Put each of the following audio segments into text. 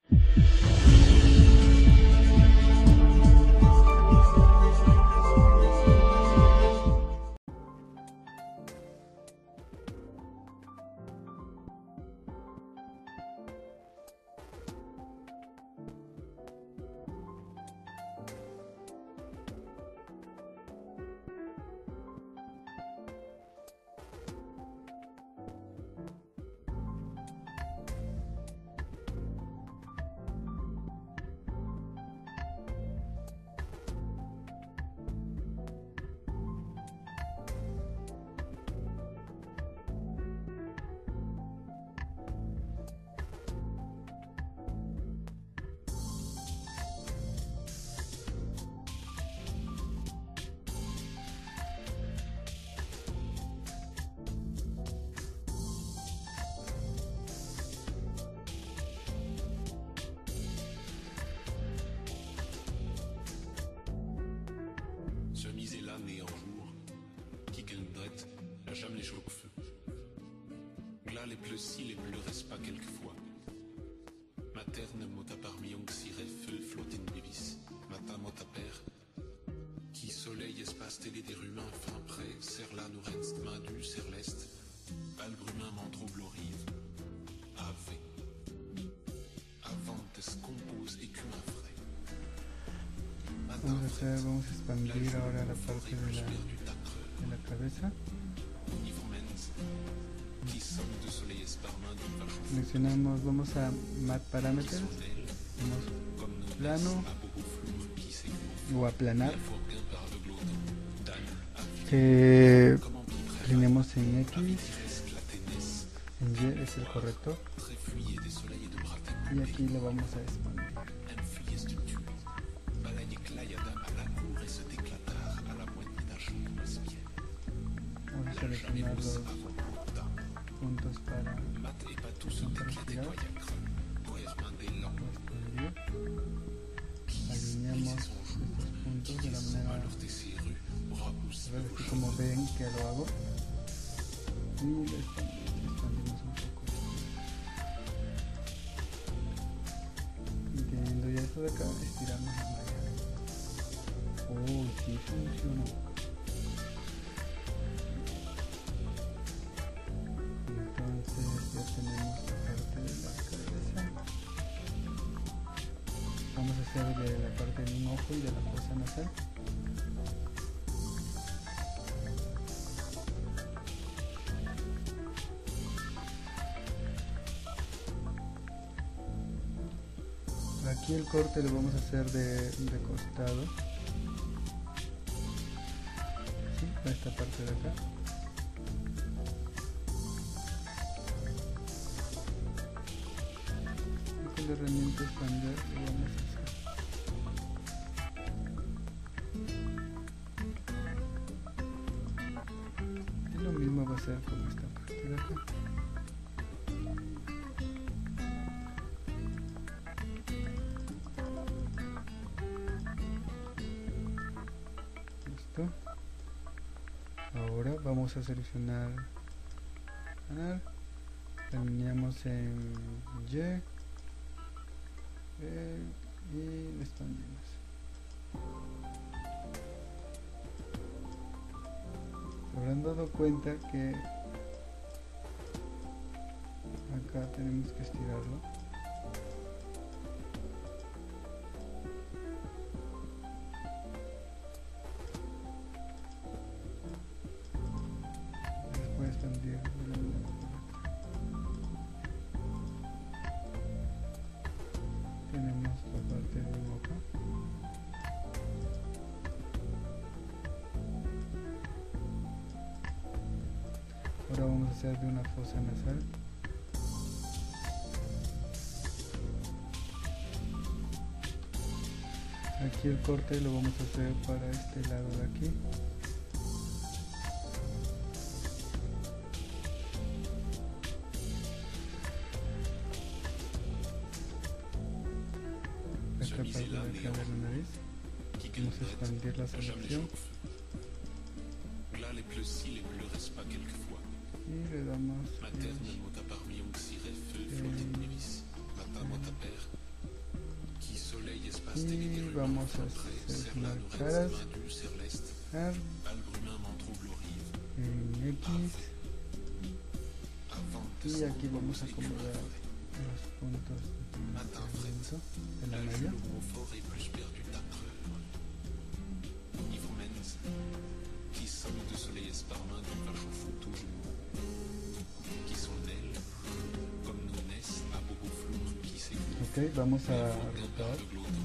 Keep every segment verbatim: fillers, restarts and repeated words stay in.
Né en jour, qui gagne la jamais les chaud feu. Glas les pleucis, les pleuresses pas quelquefois. Materne mota parmi onc sire feu flottine bévis. Mata mota père, qui soleil espace télé des rumains fin près, serre là nous renst main du serre l'est, albrumin m'en trouble rive. Ave, avantes compose écumin frais. Vamos a hacer, vamos a expandir ahora la parte de la, de la cabeza. Seleccionamos, vamos a Matte Parameters, vamos plano o aplanar, que alineamos en X, en Y es el corrector, y aquí lo vamos a expandir. Vamos a seleccionar los puntos para respirar. Alineamos estos puntos de la manera, a ver así como ven que lo hago, y lo expandimos un poco. Y teniendo ya esto de acá, estiramos la malla. Oh, sí funcionó. Ya tenemos la parte de la cabeza. Vamos a hacer de la parte de un ojo y de la fosa nasal. Aquí el corte lo vamos a hacer de, de costado. ¿Sí? A esta parte de acá. La herramienta expander lo vamos a hacer. Y lo mismo va a ser con esta parte de acá. Listo. Ahora vamos a seleccionar canal, alineamos en Y. Eh, y lo expandimos. Se habrán dado cuenta que acá tenemos que estirarlo. Después expandir de la manera. Tenemos la parte de boca. Ahora vamos a hacer de una fosa nasal. Aquí el corte lo vamos a hacer para este lado de aquí. Esta parte de acá de la nariz. Vamos a expandir la selección. Y le damos eh, aquí vamos a seleccionar caras en X y aquí vamos a acomodar los puntos de la malla. Ok, vamos a rotar.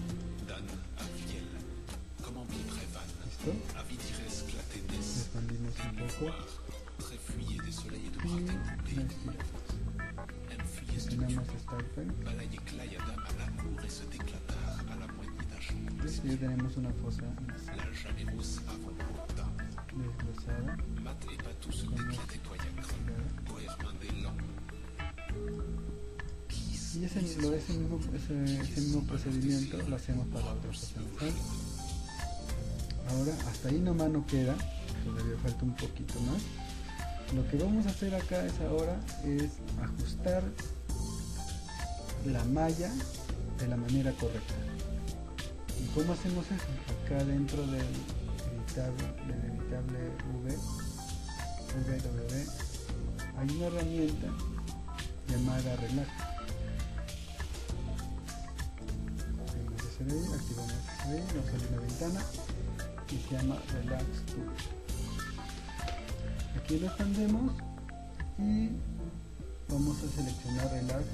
Listo. Expandimos un poco y estiramos. Tenemos Start Pen. Listo, ya tenemos una fosa desglosada. Y ese, lo, ese, mismo, ese, ese mismo procedimiento lo hacemos para la otra fosa nasal. Ahora hasta ahí nomás no queda, todavía falta un poquito más. Lo que vamos a hacer acá es ahora es ajustar la malla de la manera correcta. ¿Y cómo hacemos eso? Acá dentro del editable, del editable V, V W, hay una herramienta llamada Relax. Ahí, activamos ahí, nos sale una ventana y se llama Relax Tool. Aquí lo expandemos y vamos a seleccionar Relax,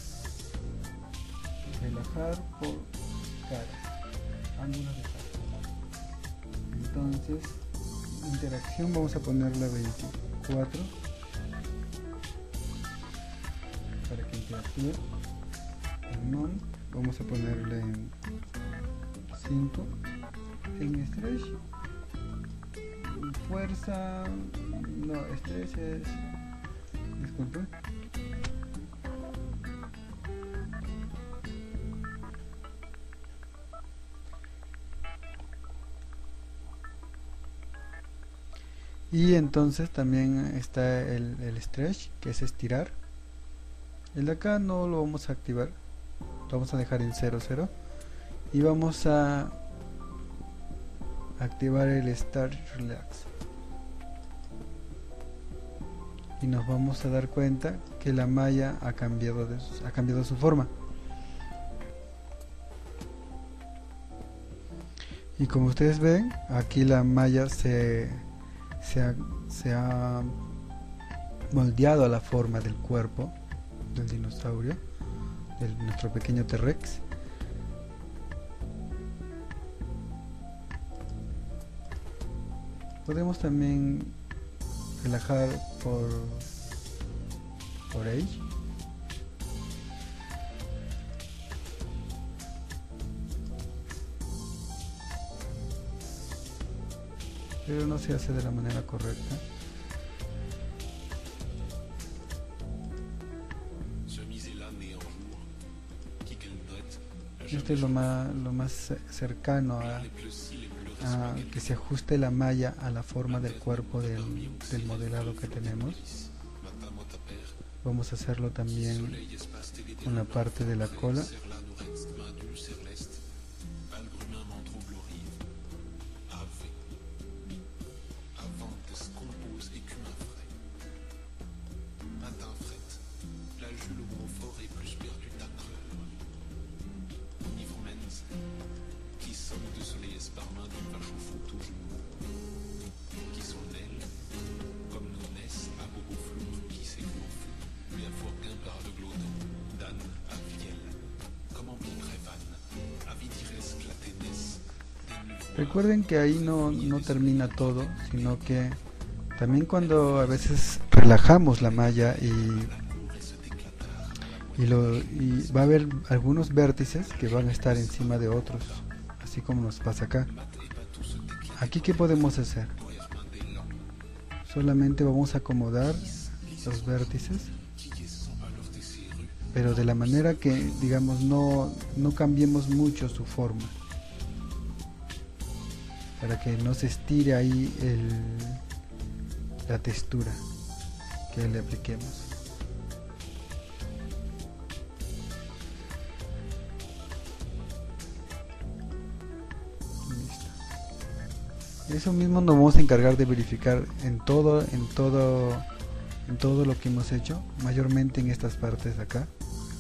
relajar por caras, ángulos de cara. Entonces, interacción vamos a ponerla veinticuatro para que interactúe. En non vamos a ponerle en cinco. En stretch, fuerza, no, stretch es, disculpe, y entonces también está el, el stretch, que es estirar. El de acá no lo vamos a activar, lo vamos a dejar en cero cero y vamos a activar el Start Relax y nos vamos a dar cuenta que la malla ha cambiado, de, ha cambiado su forma. Y como ustedes ven, aquí la malla se, se, ha, se ha moldeado a la forma del cuerpo del dinosaurio, de nuestro pequeño T-Rex. Podemos también relajar por, por Age. Pero no se hace de la manera correcta. Esto es lo más, lo más cercano a, a que se ajuste la malla a la forma del cuerpo del, del modelado que tenemos. Vamos a hacerlo también con la parte de la cola. Recuerden que ahí no, no termina todo, sino que también cuando a veces relajamos la malla y, y, lo, y va a haber algunos vértices que van a estar encima de otros, así como nos pasa acá. Aquí, ¿qué podemos hacer? Solamente vamos a acomodar los vértices, pero de la manera que, digamos, no, no cambiemos mucho su forma, para que no se estire ahí el, la textura que le apliquemos. Eso mismo nos vamos a encargar de verificar en todo, en todo, en todo lo que hemos hecho, mayormente en estas partes de acá.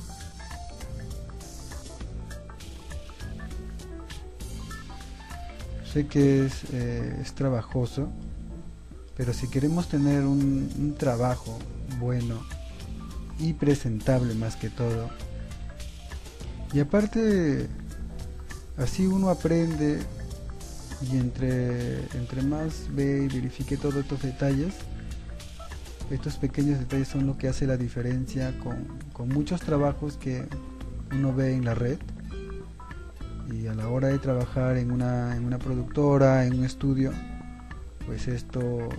Sé que es, eh, es trabajoso, pero si queremos tener un, un trabajo bueno y presentable más que todo, y aparte así uno aprende, y entre, entre más ve y verifique todos estos detalles, estos pequeños detalles son lo que hace la diferencia con, con muchos trabajos que uno ve en la red. Y a la hora de trabajar en una, en una productora, en un estudio, pues esto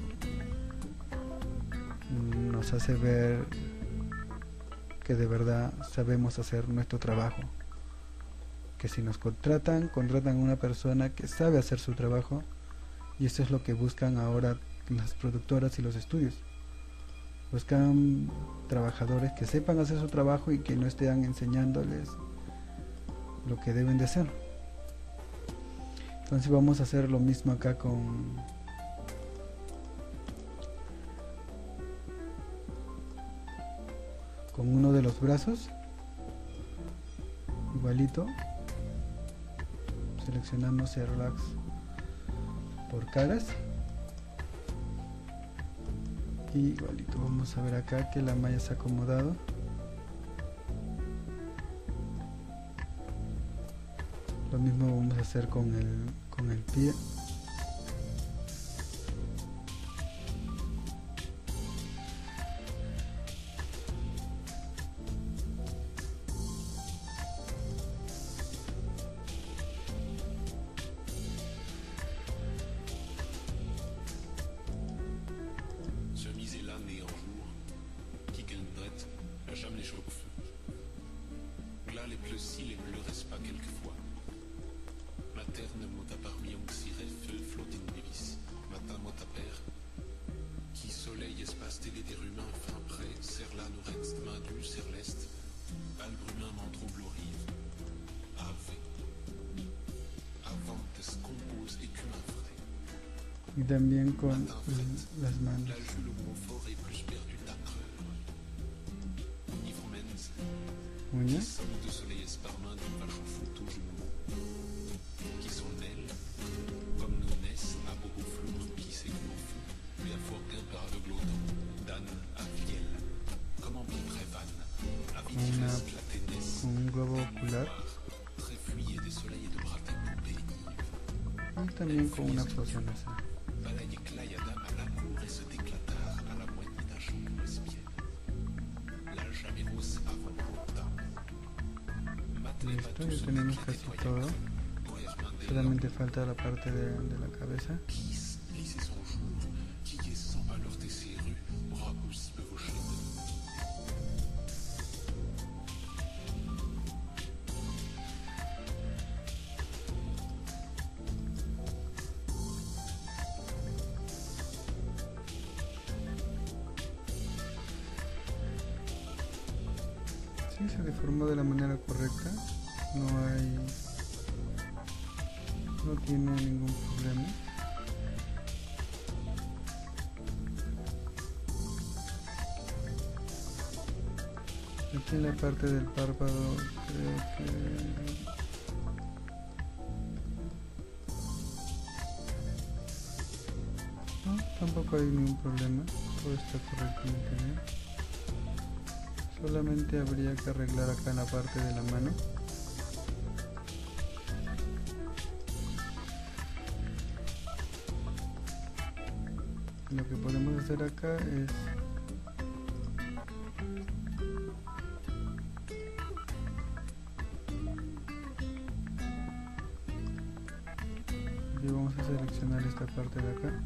nos hace ver que de verdad sabemos hacer nuestro trabajo. Que si nos contratan, contratan a una persona que sabe hacer su trabajo, y eso es lo que buscan ahora las productoras y los estudios. Buscan trabajadores que sepan hacer su trabajo y que no estén enseñándoles lo que deben de hacer. Entonces vamos a hacer lo mismo acá con con uno de los brazos, igualito. Seleccionamos el relax por caras y igualito vamos a ver acá que la malla se ha acomodado. Lo mismo vamos a hacer con el, con el pie. Chemise et l'âne et en jour, qui gagne drette, la jamais les cheveux au feu. Là les pleucis, les pleuresses pas quelquefois. Materne mot parmi onxire feu flottine bévis. Matin mot à père, qui soleil espace télé des rumains fin près, serre là nous reste main du serre l'est. Al brumin m'en trouble aux rives. Ave. Avant des compose écumin frais. Y también con las manos. Là joue le confort et plus perdu d'acreur. Ivromens. Uñas. Qui somme de soleil esparmain du vache au foot au genou. Qui sont elles, comme nous naissent à beau flour, qui s'éclot fou, lui à fort gain par le glodon, Dan à fiel, comme en biprevan, à vitresse la ténesse, con un globo ocular très fuyé des soleils et de braté pour bénir. y también con una fosa nasal. Balaye clayada à la cour et se déclatar à la moitié d'un champ pour espier. La jamais rousse avant longtemps. Listo, ya tenemos casi todo. Solamente falta la parte de, de la cabeza. Sí, se deformó de la manera correcta. No hay, no tiene ningún problema. Aquí en la parte del párpado creo que no, tampoco hay ningún problema, todo está correctamente bien. Solamente habría que arreglar acá en la parte de la mano. Lo que podemos hacer acá es y vamos a seleccionar esta parte de acá.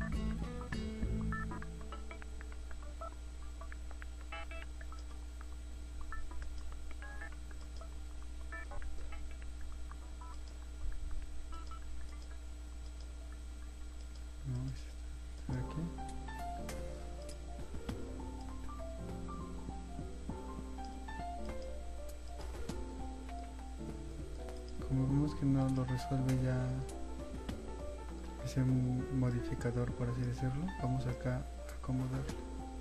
Como vemos que no lo resuelve ya ese modificador, por así decirlo. Vamos acá a acomodarlo.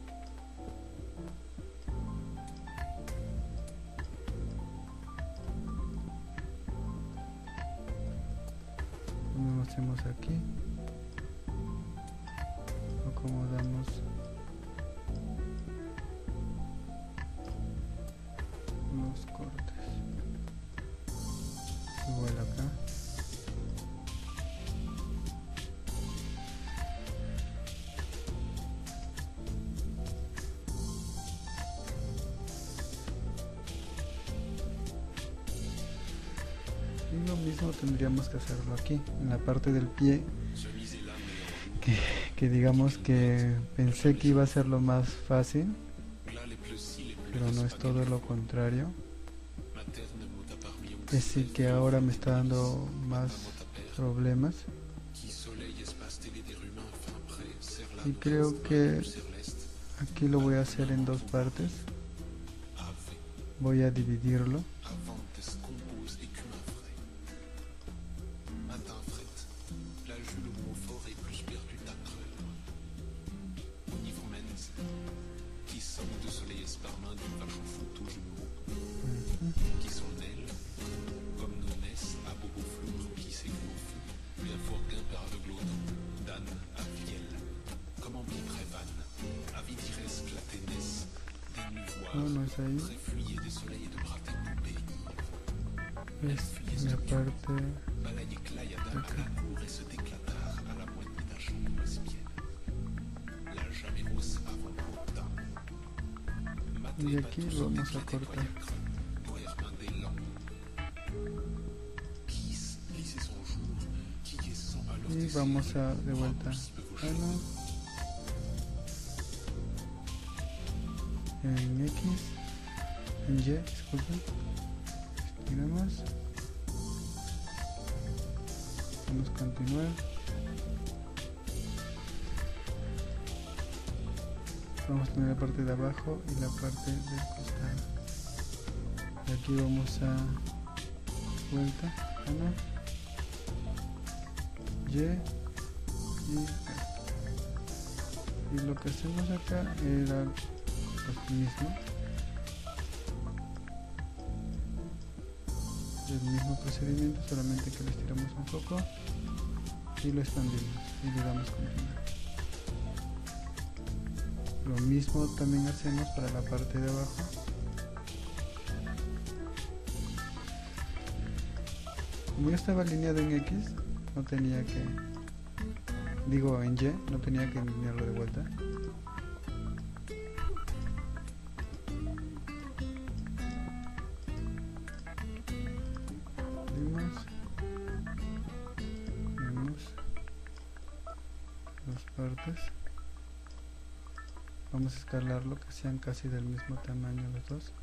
Lo hacemos aquí, acomodamos los cortes, igual acá. Y lo mismo tendríamos que hacerlo aquí, en la parte del pie, que, que digamos que pensé que iba a ser lo más fácil, pero no es todo lo contrario. Es decir, que ahora me está dando más problemas. Y creo que aquí lo voy a hacer en dos partes. Voy a dividirlo. No, no es ahí. Es la parte de acá. Y aquí vamos a cortar. Y vamos a de vuelta a la en X, en Y, disculpen, estiramos, vamos a continuar, vamos a tener la parte de abajo y la parte del costado, y aquí vamos a vuelta, una, Y y acá. Y lo que hacemos acá era lo mismo, el mismo procedimiento, solamente que lo estiramos un poco y lo expandimos y le damos continuar. Lo mismo también hacemos para la parte de abajo. Como yo estaba alineado en X, no tenía que, digo en Y, no tenía que alinearlo de vuelta. Partes, vamos a escalarlo que sean casi del mismo tamaño los dos.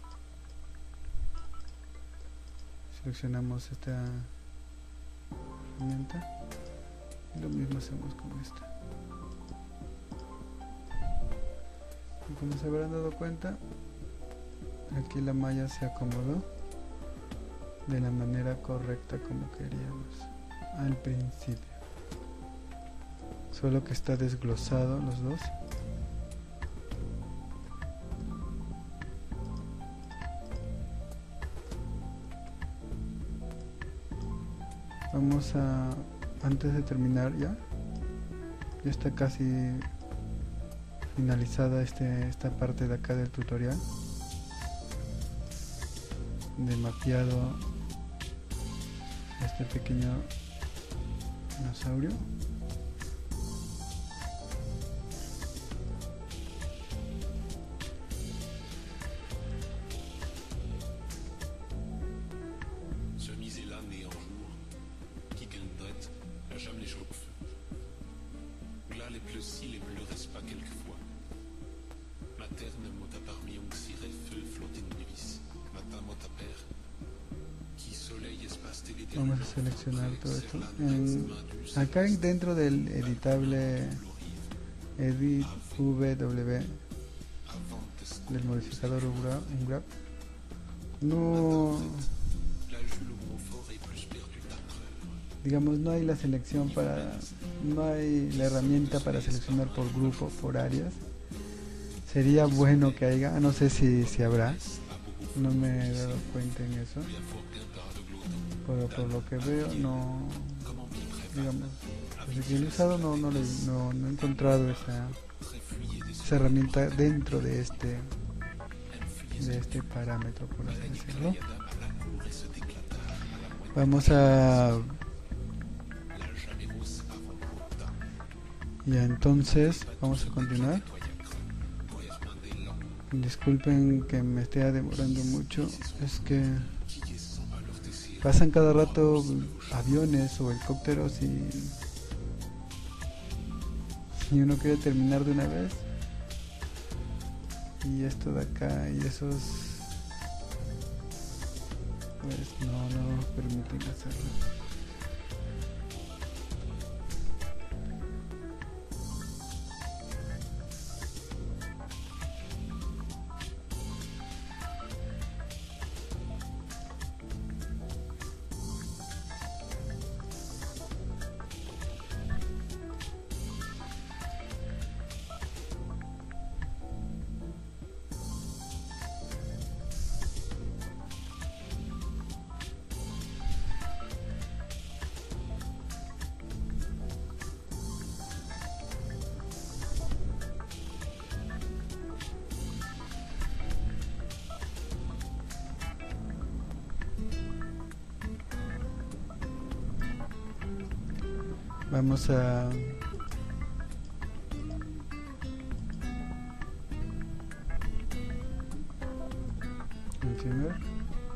Seleccionamos esta herramienta y lo mismo hacemos con esta. Y como se habrán dado cuenta, aquí la malla se acomodó de la manera correcta como queríamos al principio. Solo que está desglosado los dos. Vamos a, antes de terminar ya, ya está casi finalizada este, esta parte de acá del tutorial de mapeado este pequeño dinosaurio. Vamos a seleccionar todo esto. En, acá dentro del editable Edit V W del modificador Unwrap, no, digamos, no hay la selección para, no hay la herramienta para seleccionar por grupo, por áreas. Sería bueno que haya, no sé si, si habrá, no me he dado cuenta en eso, pero por lo que veo no, digamos, desde que lo he usado no, no, le, no, no he encontrado esa, esa herramienta dentro de este, de este parámetro, por así decirlo. Vamos a... Ya, entonces vamos a continuar. Disculpen que me esté demorando mucho, es que pasan cada rato aviones o helicópteros y, y uno quiere terminar de una vez, y esto de acá y esos pues no, no nos permiten hacerlo. Vamos a continuar.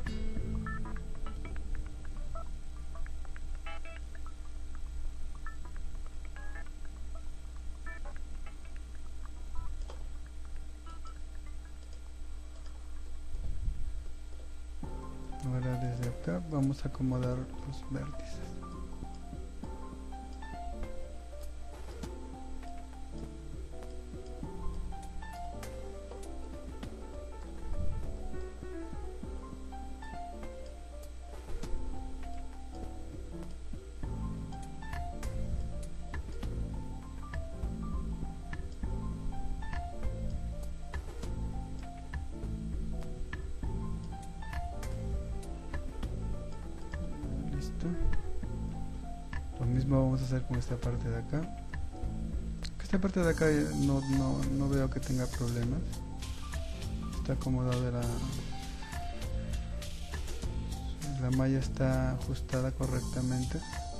Ahora desde acá vamos a acomodar los vértices. Lo mismo vamos a hacer con esta parte de acá. Esta parte de acá no, no, no veo que tenga problemas. Está acomodada, la, la malla está ajustada correctamente.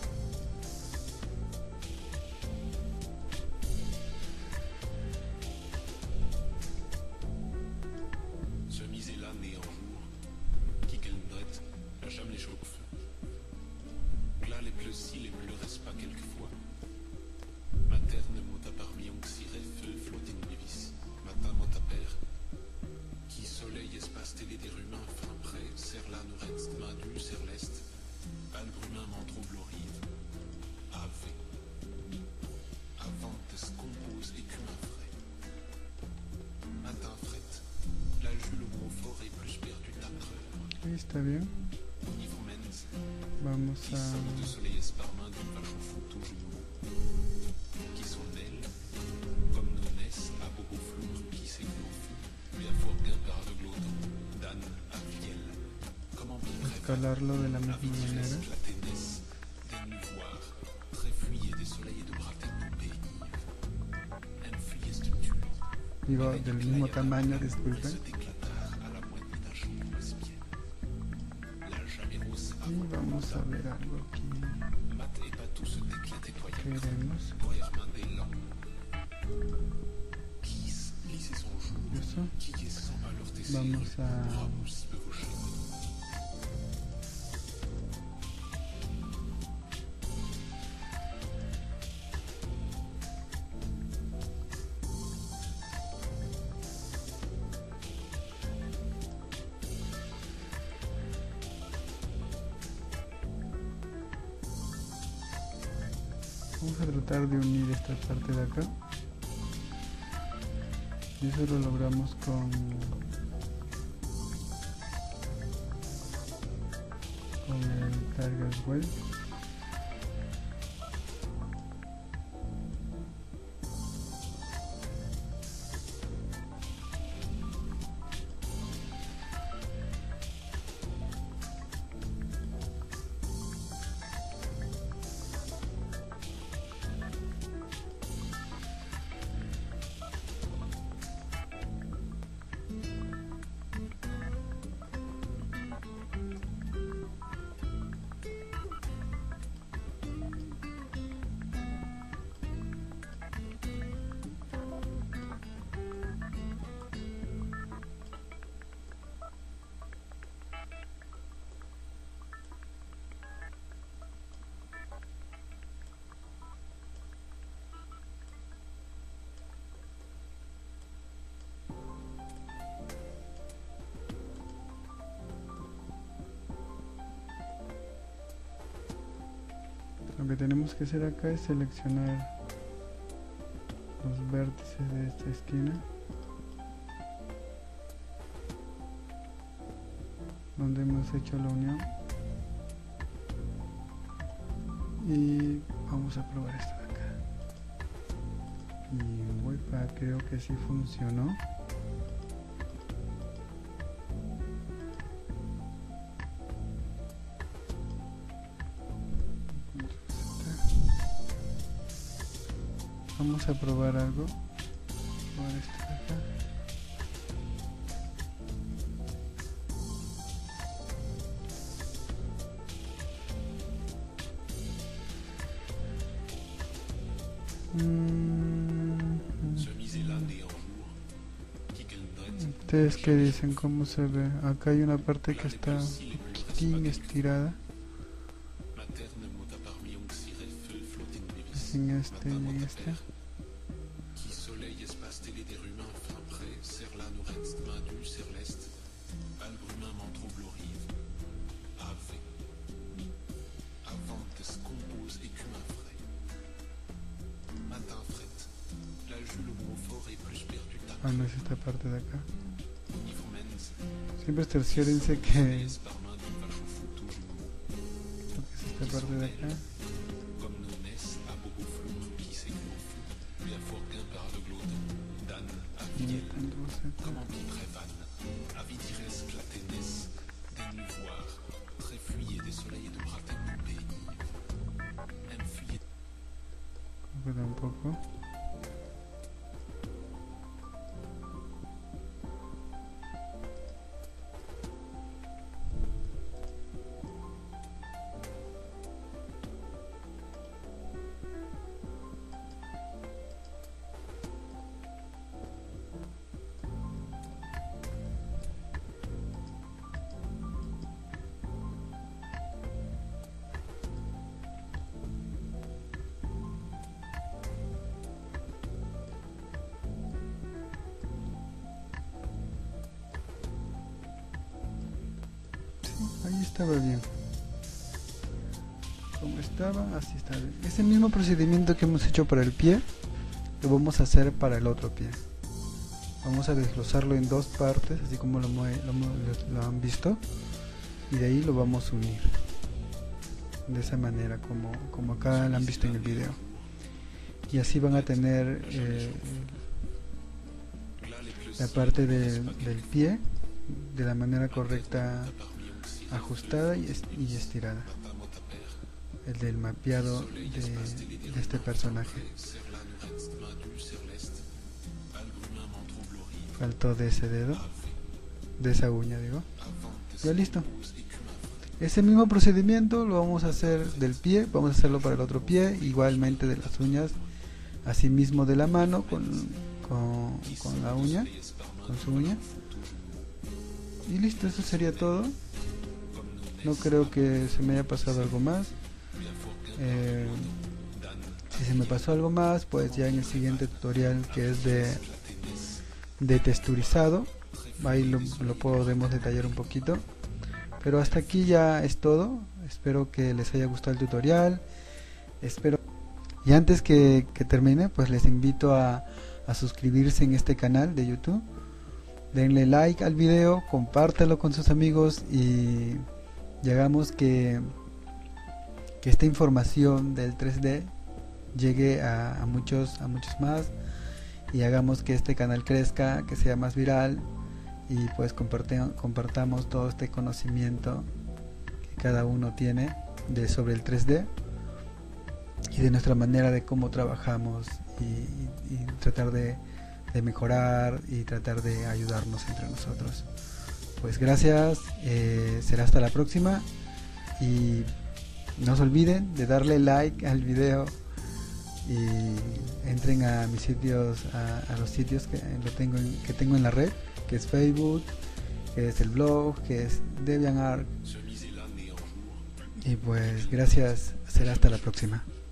Está bien. Vamos a... escalarlo de la misma manera. Digo, del mismo tamaño, disculpen. Y vamos a ver algo aquí. Queremos. Eso. Vamos a... Vamos a tratar de unir esta parte de acá. Y eso lo logramos con, con el Target Wave. Lo que tenemos que hacer acá es seleccionar los vértices de esta esquina donde hemos hecho la unión y vamos a probar esta de acá. Y Wi-Fi creo que sí funcionó. Vamos a probar algo. Probar esto de acá. ¿Ustedes qué dicen? ¿Cómo se ve? Acá hay una parte que está un poquitín estirada. En este y en este. Ah, no es esta parte de acá. Siempre cerciórense que lo que es esta parte de acá. Un poco. Ahí estaba bien. Como estaba, así está bien. Ese mismo procedimiento que hemos hecho para el pie, lo vamos a hacer para el otro pie. Vamos a desglosarlo en dos partes, así como lo, lo, lo han visto. Y de ahí lo vamos a unir. De esa manera, como, como acá lo han visto en el video. Y así van a tener eh, la parte de, del pie de la manera correcta, ajustada y, est y estirada. El del mapeado de, de este personaje. Faltó de ese dedo, de esa uña, digo. Ya listo. Ese mismo procedimiento lo vamos a hacer del pie, vamos a hacerlo para el otro pie, igualmente de las uñas, asimismo de la mano con, con, con la uña, con su uña. Y listo, eso sería todo. No creo que se me haya pasado algo más. Eh, si se me pasó algo más, pues ya en el siguiente tutorial, que es de, de texturizado, ahí lo, lo podemos detallar un poquito. Pero hasta aquí ya es todo. Espero que les haya gustado el tutorial. Espero. Y antes que, que termine, pues les invito a, a suscribirse en este canal de YouTube. Denle like al video, compártelo con sus amigos y, y hagamos que, que esta información del tres D llegue a, a muchos, a muchos más, y hagamos que este canal crezca, que sea más viral, y pues compartamos todo este conocimiento que cada uno tiene de sobre el tres D y de nuestra manera de cómo trabajamos, y, y, y tratar de, de mejorar y tratar de ayudarnos entre nosotros. Pues gracias, eh, será hasta la próxima, y no se olviden de darle like al video y entren a mis sitios, a, a los sitios que lo tengo en, que tengo en la red, que es Facebook, que es el blog, que es DeviantArt. Y pues gracias, será hasta la próxima.